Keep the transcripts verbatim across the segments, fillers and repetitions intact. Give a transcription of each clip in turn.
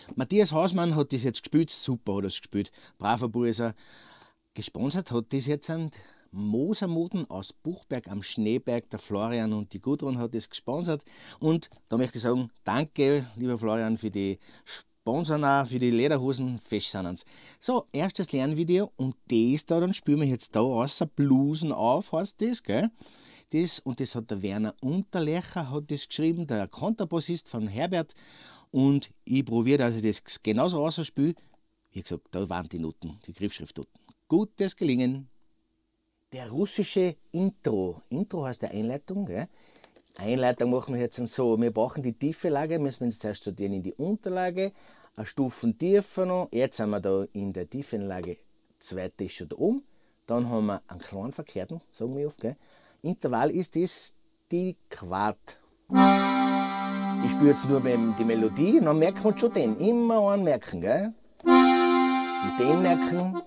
Matthias Hausmann hat das jetzt gespielt, super hat er es gespielt. Braver Bub ist er. Gesponsert hat das jetzt ein Mosermoden aus Buchberg am Schneeberg. Der Florian und die Gudrun hat das gesponsert. Und da möchte ich sagen, danke, lieber Florian, für die Sponsoren auch, für die Lederhosen, fest sind uns. So, erstes Lernvideo und das da, dann spielen wir jetzt da außer Blusen auf, heißt das, gell? Das, und das hat der Werner Unterlecher hat das geschrieben, der Kontrabassist von Herbert. Und ich probiere, dass ich das genauso ausspiele. Wie gesagt, da waren die Noten, die Griffschriftnoten. Gutes Gelingen. Der russische Intro. Intro heißt der Einleitung. Gell? Einleitung machen wir jetzt so. Wir brauchen die tiefe Lage, müssen wir uns zuerst sortieren in die Unterlage. Eine Stufen tiefer noch. Jetzt sind wir da in der tiefen Lage. Zweite ist schon da oben. Dann haben wir einen kleinen verkehrten, sagen wir oft. Gell? Intervall ist das die Quart. Ich spiele jetzt nur die Melodie, dann merken wir schon den. Immer einen merken, gell? Und den merken.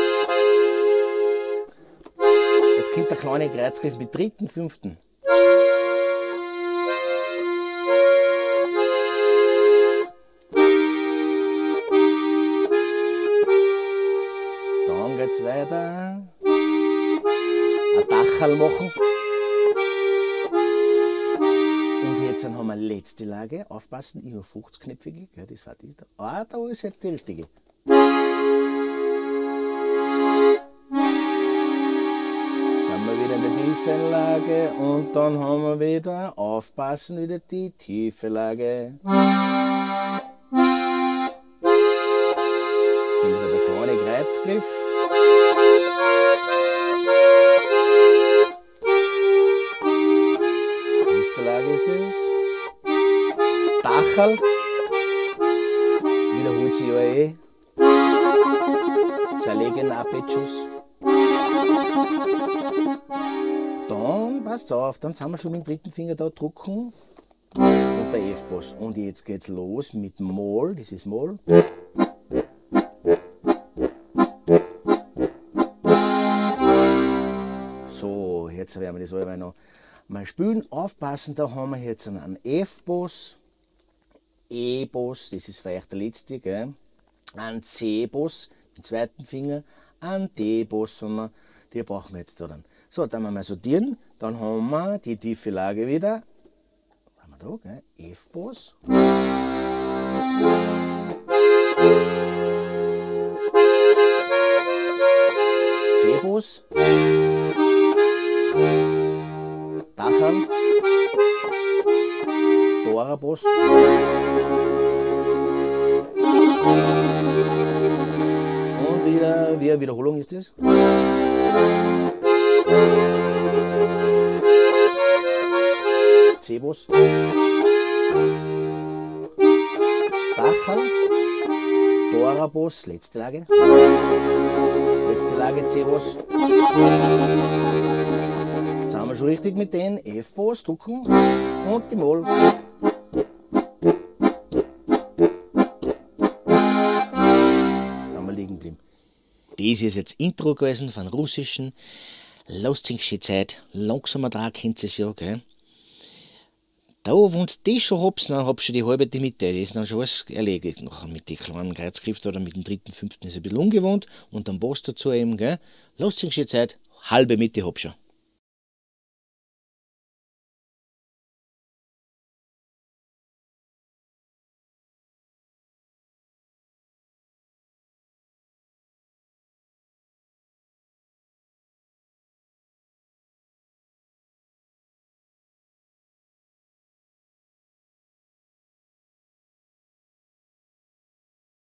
Jetzt kommt der kleine Kreuzgriff mit dritten, fünften. Dann geht's weiter. Ein Dachal machen. Und jetzt haben wir letzte Lage. Aufpassen, ich habe fünfzig-knöpfige. Ja, das war die da. Ah, da ist jetzt die richtige. Sind wir wieder in der tiefen Lage und dann haben wir wieder, aufpassen, wieder die tiefe Lage. Jetzt kommt wieder der kleine Kreuzgriff. Tiefe Lage ist das. Dachal. Wiederholt sich ja eh. Zerlegen Arpeggios. Dann, passt auf, dann sind wir schon mit dem dritten Finger da drucken und der F-Bass. Und jetzt geht's los mit Moll, das ist Moll. So, jetzt werden wir das alle noch mal spielen. Aufpassen, da haben wir jetzt einen F-Bass, E-Bass, das ist vielleicht der letzte, gell? Einen C-Bass, den zweiten Finger, einen D-Bass, die brauchen wir jetzt da dann. So, jetzt haben wir mal sortieren, dann haben wir die tiefe Lage wieder. Haben wir da, gell? F-Bass. C-Bass. Dachal. Dora-Bass. Und wieder, wie eine Wiederholung ist das? C-Bass. Dachal. Dora-Bass, letzte Lage. Letzte Lage, C-Bass. Jetzt sind wir schon richtig mit den F-Bass, drucken und die Moll. Das ist jetzt Intro gewesen von russischen. Lasst euch die Zeit, langsamer da kennt ihr es ja, gell? Da, wenn ihr das schon habt, dann habt ihr schon die halbe die Mitte. Das ist dann schon alles erledigt. Nachher mit den kleinen Kreuzgriff oder mit dem dritten, fünften ist ein bisschen ungewohnt. Und dann Bass dazu eben, gell? Lasst euch die Zeit, halbe Mitte habt ihr schon.